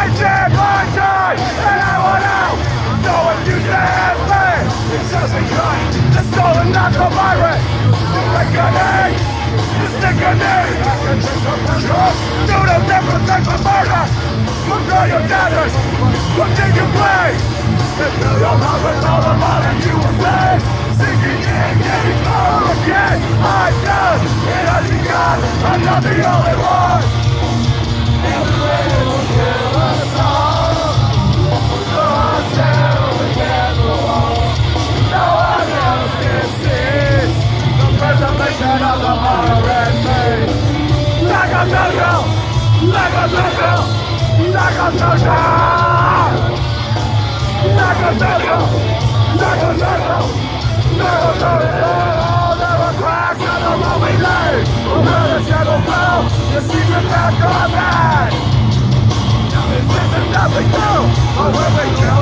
I did my time, and I want out. No one you can play. It's just a gun. The stolen, not the pirate. The reckoning. The sickening. I can take some control. Do the different things for murder. Look through your daggers. What did you play? And fill your mouth with all the money you were paid. Sinking in, getting cold again. I'm done. It has begun. I'm not the only one. And the rain will kill us all. So ourselves against the wall. No one else can see the preservation of the moderate faith. Psychosocial! Psychosocial! Psychosocial! Psychosocial! Psychosocial! Psychosocial! Never cracks on the road we lay. Where the shadow fell, the secret path gone bad. Nothing new, but when we kill